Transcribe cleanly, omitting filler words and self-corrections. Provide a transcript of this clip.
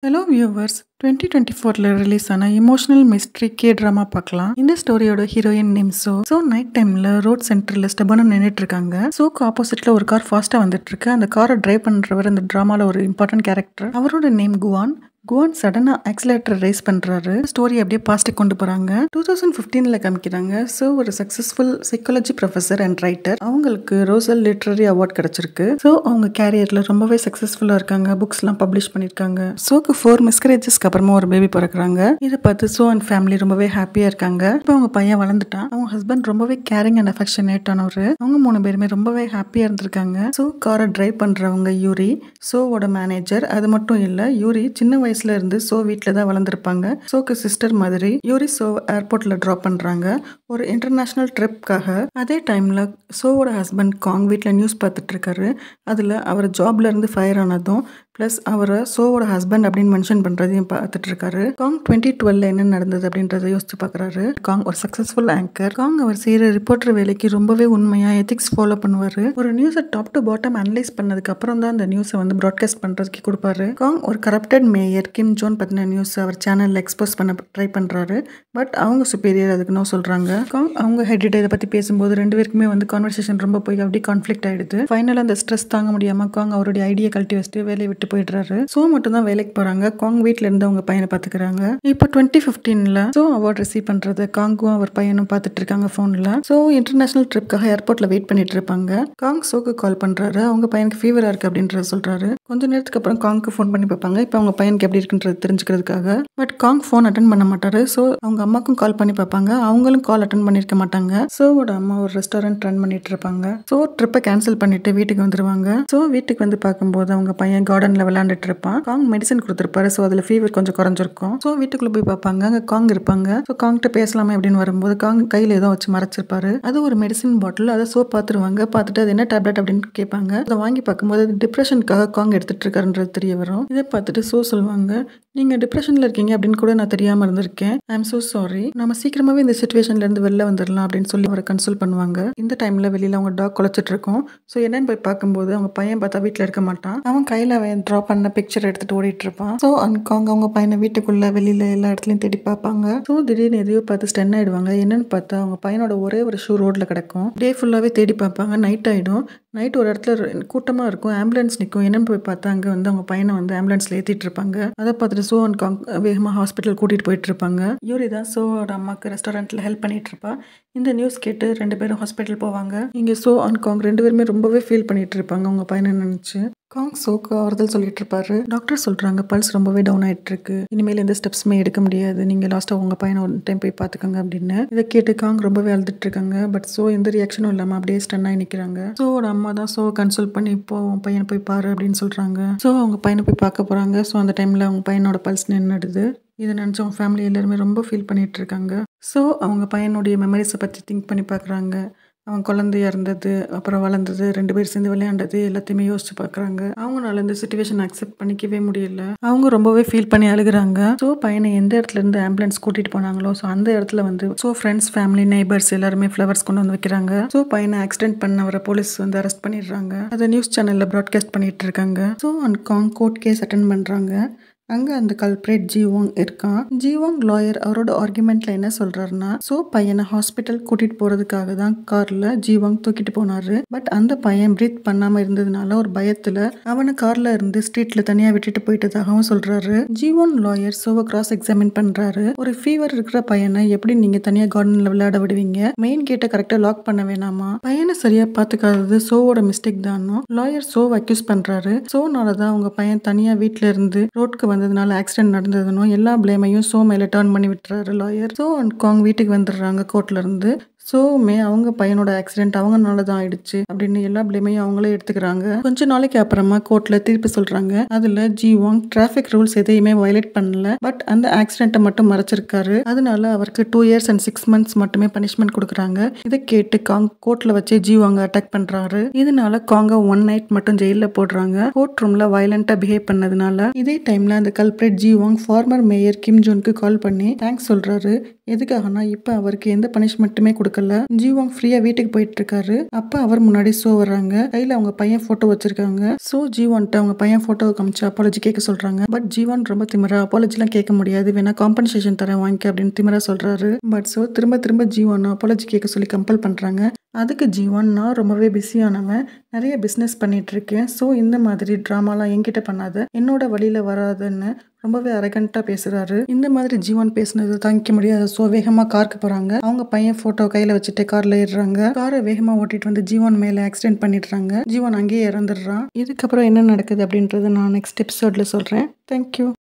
Hello viewers 2024ல release ஆன emotional mystery K drama பார்க்கலாம். இந்த ஸ்டோரியோட ஹீரோயின் நேம் சோ நைட் டைம்ல ரோட் சென்டர்ல ஸ்டெபனா நின்னுட்டு இருக்காங்க. சோக்கு ஆப்போசிட்ல ஒரு கார் ஃபாஸ்டா வந்துட்டு இருக்கு. அந்த காரை டிரைவ் பண்றவர் இந்த டிராமால ஒரு இம்பார்ட்டன்ட் கேரக்டர். அவரோட நேம் குவான் சடனா ஆக்சிலேட்டர் ரேஸ் பண்றாரு. ஸ்டோரி அப்படியே பாஸ்ட் கொண்டு போறாங்க. 2015ல காமிக்கிறாங்க. சோ ஒரு successful psychology professor and writer. அவங்களுக்கு ரோசல் லிட்டரரி அவார்ட் கிடைச்சிருக்கு. சோ அவங்க கேரியர்ல ரொம்பவே சக்சஸ்ஃபுல்லா இருக்காங்க. புக்ஸ் எல்லாம் பப்ளிஷ் பண்ணிருக்காங்க. சோக்கு 4 மிஸ்கரேஜஸ்க்கு அப்புறமா ஒரு பேபி பிறக்குறாங்க. இதை பார்த்து சோ அண்ட் ஃபேமிலி ரொம்பவே ஹாப்பியா இருக்காங்க. இப்போ அவங்க பையன் வளர்ந்துட்டான். அவங்க ஹஸ்பண்ட் ரொம்பவே கேரிங் அண்ட் அஃபெக்ஷனேட் ஆனவர். அவங்க 3 பேருமே ரொம்பவே ஹாப்பியா இருந்திருக்காங்க. சோ காரை டிரைவ் பண்றவங்க யூரி, சோவோட மேனேஜர். அது மட்டும் இல்ல, யூரி சின்ன வயசுல இருந்து சோ வீட்ல தான் வளர்ந்துருப்பாங்க. சோக்கு சிஸ்டர் மாதிரி. யூரி சோ ஏர்போர்ட்ல டிராப் பண்றாங்க ஒரு இன்டர்நேஷனல் ட்ரிப்காக. அதே டைம்ல சோவோட ஹஸ்பண்ட் காங் வீட்ல நியூஸ் பார்த்துட்டு இருக்காரு. அதுல அவர் ஜாப்ல இருந்து ஃபயர் ஆனதும் பிளஸ் அவரை சோவோட ஹஸ்பண்ட் அப்படின்னு மென்ஷன் பண்றதையும் பார்த்துட்டு இருக்காரு. காங் 2012ல என்ன நடந்தது அப்படின்றத யோசிச்சு பாக்குறாரு. காங் ஒரு சக்சஸ்ஃபுல் ஆங்கர். காங் அவர் செய்யற ரிப்போர்ட்டர் வேலைக்கு ரொம்பவே உண்மையா எத்திக்ஸ் ஃபாலோ பண்ணுவாரு. ஒரு நியூஸை டாப் டு பாட்டம் அனலைஸ் பண்ணதுக்கு அப்புறம் தான் அந்த நியூஸை வந்து ப்ராட்காஸ்ட் பண்றதுக்கு கொடுப்பாரு. காங் ஒரு கரப்டட் மேயர் கிம் ஜோன் பத்தின நியூஸ் அவர் சேனல்ல எக்ஸ்போஸ் பண்ண ட்ரை பண்றாரு. பட் அவங்க சுப்பீரியர் அதுக்கு நோ சொல்றாங்க. காங் அவங்க ஹெட் இதை பத்தி பேசும்போது 2 பேருக்குமே வந்து கான்வர்சேஷன் ரொம்ப போய் அப்படி கான்ஃபிளிக்ட் ஆயிடுது. ஃபைனலா அந்த ஸ்ட்ரெஸ் தாங்க முடியாம காங் அவருடைய ஐடியா கழட்டி வச்சுட்டு வேலையை விட்டு போயிடுறாரு. சோ மட்டும் தான் வேலைக்கு போறாங்க. காங் வீட்ல இருந்து அவங்க பையனை பாத்துக்கிறாங்க. இப்போ 2015ல சோ அவார்ட் ரிசீவ் பண்றது காங்கும் அவர் பையனும் பாத்துட்டு இருக்காங்க போன்ல. சோ இன்டர்நேஷனல் ட்ரிப்காக ஏர்போர்ட்ல வெயிட் பண்ணிட்டு இருப்பாங்க. காங் சோக்கு கால் பண்றாரு. அவங்க பையனுக்கு ஃபீவரா இருக்கு அப்படின்றத சொல்றாரு. கொஞ்ச நேரத்துக்கு அப்புறம் காங்க்கு ஃபோன் பண்ணி பார்ப்பாங்க. இப்போ அவங்க பையனுக்கு எப்படி இருக்குன்றது தெரிஞ்சுக்கிறதுக்காக. பட் காங் ஃபோன் அட்டன் பண்ண மாட்டாரு. சோ அவங்க அம்மாக்கும் கால் பண்ணி பார்ப்பாங்க. அவங்களும் கால் அட்டன் பண்ணிருக்க மாட்டாங்க. சோவோட அம்மா ஒரு ரெஸ்டாரண்ட் ரன் பண்ணிட்டு இருப்பாங்க. சோ ட்ரிப்பை கேன்சல் பண்ணிட்டு வீட்டுக்கு வந்துருவாங்க. சோ வீட்டுக்கு வந்து பார்க்கும்போது அவங்க பையன் கார்டன்ல விளையாண்டுட்டு இருப்பான். காங் மெடிசன் கொடுத்திருப்பாரு. சோ அதுல ஃபீவர் கொஞ்சம் குறைஞ்சிருக்கும். சோ வீட்டுக்குள்ள போய் பார்ப்பாங்க. அங்க காங் இருப்பாங்க. சோ காங்கிட்ட பேசலாமே அப்படின்னு வரும்போது காங் கையில ஏதோ வச்சு மறைச்சிருப்பாரு. அது ஒரு மெடிசன் பாட்டில். அதை சோ பார்த்துருவாங்க. பார்த்துட்டு அது என்ன டேப்லெட் அப்படின்னு கேட்பாங்க. அதை வாங்கி பார்க்கும்போது அது டிப்ரெஷனுக்காக காங் எடுத்துட்டு இருக்காருன்றது தெரிய வரும். இதை பார்த்துட்டு சோ சொல்லுவாங்க, நீங்க டிப்ரெஷன்ல இருக்கீங்க அப்படின்னு கூட நான் தெரியாம இருந்திருக்கேன். I am so sorry. நம்ம சீக்கிரமாவே இந்த சிச்சுவேஷன்ல இருந்து வெளில வந்துடலாம் அப்படின்னு சொல்லி அவரை கன்சல்ட் பண்ணுவாங்க. இந்த டைம்ல வெளியில அவங்க டாக் குலைச்சிட்டு இருக்கும். சோ என்னன்னு போய் பார்க்கும்போது அவங்க பையன் பார்த்தா வீட்டுல இருக்க மாட்டான். அவன் கையில டிரா பண்ண பிக்சர் எடுத்துட்டு ஓடிட்டு இருப்பான். சோ காங் அவங்க பையனை வீட்டுக்குள்ள வெளியில எல்லா இடத்துலயும் தேடி பார்ப்பாங்க. சோ திடீர்னு எதையோ பார்த்து ஸ்டன் ஆயிடுவாங்க. என்னன்னு பார்த்தா அவங்க பையனோட ஒரே ஒரு ஷூ ரோட்ல கிடக்கும். டே ஃபுல்லாவே தேடி பார்ப்பாங்க. நைட் ஆயிடும். நைட் ஒரு இடத்துல கூட்டமா இருக்கும். ஆம்புலன்ஸ் நிற்கும். என்னன்னு போய் பார்த்தா அங்க வந்து அவங்க பையனை வந்து ஆம்புலன்ஸ்ல ஏத்திட்டு இருப்பாங்க. அதை பார்த்துட்டு சோ அண்ட் காங் வேகமா ஹாஸ்பிட்டல் கூட்டிட்டு போயிட்டு இருப்பாங்க. யூரி தான் சோவோட அம்மாக்கு ரெஸ்டாரண்ட்ல ஹெல்ப் பண்ணிட்டு இருப்பா. இந்த நியூஸ் கேட்டு 2 பேரும் ஹாஸ்பிட்டல் போவாங்க. இங்க சோ அண்ட் காங் 2 பேருமே ரொம்பவே ஃபீல் பண்ணிட்டு இருப்பாங்க அவங்க பையனை நினைச்சு. காங் சோக்கு ஆறுதல் சொல்லிட்டு இருப்பாரு. டாக்டர் சொல்றாங்க பல்ஸ் ரொம்பவே டவுன் ஆயிட்டு இருக்கு. இனிமேல் எந்த ஸ்டெப்ஸுமே எடுக்க முடியாது. நீங்க லாஸ்டா உங்க பையனை ஒரு டைம் போய் பாத்துக்கோங்க அப்படின்னு. இதை கேட்டு காங் ரொம்பவே அழுதுட்டு இருக்காங்க. பட் சோ எந்த ரியாக்ஷனும் இல்லாம அப்படியே ஸ்டன் ஆகி நிக்கிறாங்க. சோவோட அம்மா தான் சோ கன்சல்ட் பண்ணி இப்போ உன் பையனை போய் பாரு அப்படின்னு சொல்றாங்க. சோ அவங்க பையனை போய் பார்க்க போறாங்க. சோ அந்த டைம்ல அவங்க பையனோட பல்ஸ் நின்னுடுது. இதை நினைச்சு அவங்க ஃபேமிலி எல்லாருமே ரொம்ப ஃபீல் பண்ணிட்டு இருக்காங்க. சோ அவங்க பையனுடைய மெமரிஸை பத்தி திங்க் பண்ணி பாக்குறாங்க. அவன் குழந்தையா இருந்தது, அப்புறம் வளர்ந்தது, 2 பேர் சேர்ந்து விளையாண்டது எல்லாத்தையுமே யோசிச்சு பார்க்குறாங்க. அவங்களால இந்த சிச்சுவேஷன் அக்செப்ட் பண்ணிக்கவே முடியல. அவங்க ரொம்பவே ஃபீல் பண்ணி அழுகுறாங்க. ஸோ பையனை எந்த இடத்துல இருந்து ஆம்புலன்ஸ் கூட்டிட்டு போனாங்களோ ஸோ அந்த இடத்துல வந்து ஸோ ஃப்ரெண்ட்ஸ், ஃபேமிலி, நெய்பர்ஸ் எல்லாருமே ஃப்ளவர்ஸ் கொண்டு வந்து வைக்கிறாங்க. ஸோ பையனை ஆக்சிடென்ட் பண்ணவரை போலீஸ் வந்து அரெஸ்ட் பண்ணிடுறாங்க. அதை நியூஸ் சேனல்ல ப்ராட்காஸ்ட் பண்ணிட்டு இருக்காங்க. So and Kang court case attend பண்றாங்க. அங்க அந்த கல்பிரேட் ஜிவாங் இருக்கான். ஜிவாங் லாயர் அவரோட ஆர்குமெண்ட்ல என்ன சொல்றாருன்னா, சோ பையனை ஹாஸ்பிட்டல் கூட்டிட்டு போறதுக்காக தான் கார்ல ஜிவாங் தூக்கிட்டு போனாரு. பட் அந்த பையன் பிரீத் பண்ணாம இருந்ததுனால ஒரு பயத்துல அவனை கார்ல இருந்து ஸ்ட்ரீட்ல தனியா விட்டுட்டு போயிட்டதாகவும் சொல்றாரு. ஜிவாங் லாயர் சோவை கிராஸ் எக்ஸாமின் பண்றாரு. ஒரு ஃபீவர் இருக்கிற பையனை எப்படி நீங்க தனியா கார்டன்ல விளையாட விடுவீங்க? மெயின் கேட்டை கரெக்டா லாக் பண்ண வேணாமா? பையனை சரியா பாத்துக்காதது சோவோட மிஸ்டேக் தானோ லாயர் சோவை அக்யூஸ் பண்றாரு. சோனாலதான் உங்க பையன் தனியா வீட்டுல இருந்து ரோட்க்கு வந்ததுனால ஆக்சிடென்ட் நடந்ததுன்னு எல்லா பிளேமையும் சோ மேல டர்ன் பண்ணி விட்டுறாரு லாயர். சோ அண்ட் காங் வீட்டுக்கு வந்துடுறாங்க கோர்ட்ல இருந்து. சோவுமே அவங்க பையனோட ஆக்சிடென்ட் அவங்கனால தான் ஆயிடுச்சு அப்படின்னு எல்லா பிளேமையும் அவங்களே எடுத்துக்கிறாங்க. கொஞ்ச நாளைக்கு அப்புறமா கோர்ட்ல தீர்ப்பு சொல்றாங்க. அதுல ஜிவாங் டிராபிக் ரூல்ஸ் எதையுமே வயலேட் பண்ணல. பட் அந்த ஆக்சிடென்ட்டை மட்டும் மறைச்சிருக்காரு. அதனால அவருக்கு 2 years and 6 months மட்டுமே பனிஷ்மெண்ட் கொடுக்குறாங்க. இதை கேட்டு காங் கோர்ட்ல வச்சு ஜிவாங்க அட்டாக் பண்றாரு. இதனால காங்க 1 night மட்டும் ஜெயில போடுறாங்க. கோர்ட் ரூம்ல வயலண்டா பிஹேவ் பண்ணதுனால. இதே டைம்ல அந்த கல்பிரேட் ஜிவாங் ஃபார்மர் மேயர் கிம் ஜோனுக்கு கால் பண்ணி தேங்க்ஸ் சொல்றாரு. எதுக்காகனா இப்போ அவருக்கு எந்த பனிஷ்மெண்ட்டுமே கொடுக்கல. ஜீவாங் ஃப்ரீயா வீட்டுக்கு போயிட்டு இருக்காரு. அப்ப அவர் முன்னாடி சோ வர்றாங்க. கையில அவங்க பையன் போட்டோ வச்சிருக்காங்க. சோ ஜீவான்ட்ட அவங்க பையன் போட்டோ காமிச்சு அப்பாலஜி கேட்க சொல்றாங்க. பட் ஜீவான் ரொம்ப திமிரா அப்பாலஜிலாம் கேட்க முடியாது, வேணா காம்பன்சேஷன் தரேன் வாங்கிக்க அப்படின்னு திமிரா சொல்றாரு. பட் சோ திரும்ப திரும்ப ஜீவான் அப்பாலஜி கேட்க சொல்லி கம்பல் பண்றாங்க. அதுக்கு ஜீவான், நான் ரொம்பவே பிஸியானவன், நிறைய பிஸ்னஸ் பண்ணிட்டு இருக்கேன். ஸோ இந்த மாதிரி ட்ராமாலாம் என்கிட்ட பண்ணாத, என்னோட வழியில வராதுன்னு ரொம்பவே அரகண்டா பேசுறாரு. இந்த மாதிரி ஜீவான் பேசுனது தாங்கிக்க முடியாது. ஸோ வேகமா காருக்கு போறாங்க. அவங்க பையன் போட்டோ கையில வச்சுட்டு கார்ல ஏறுறாங்க. காரை வேகமா ஓட்டிட்டு வந்து ஜீவான் மேல ஆக்சிடென்ட் பண்ணிடுறாங்க. ஜீவான் அங்கேயே இறந்துடுறான். இதுக்கப்புறம் என்ன நடக்குது அப்படின்றத நான் நெக்ஸ்ட் எபிசோட்ல சொல்றேன். தேங்க்யூ.